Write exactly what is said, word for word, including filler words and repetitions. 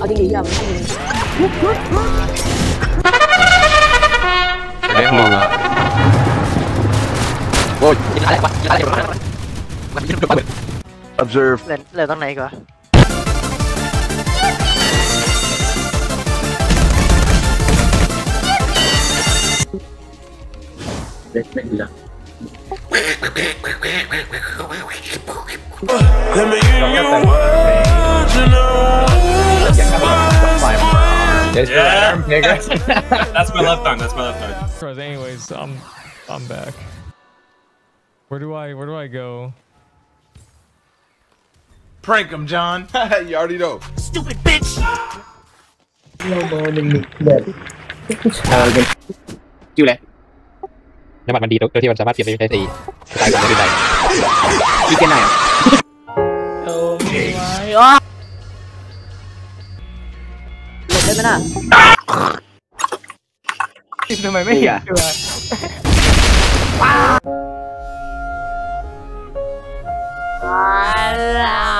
เอาจริงๆอย่ามันจริงไม่ห้องอ่ะโอ้ยกินอะไรวะกินอะไรวะมันกินอะไร observe เหลือเหลือตรงไหนก่อนเด็กไม่ดีละ Yeah, that's my left arm. That's my left arm. Anyways, I'm I'm back. Where do I where do I go? Prank him, John. You already know. Stupid bitch. จิ้วเลยน้ำมันมันดีตัวที่มันสามารถเปลี่ยนไปใช้สีสไตล์ของมันได้ที่แค่ไหนอ่ะโอ้ยอ๋อหลบได้ไหมน่ะทำไมไม่เห็นตัวว้าว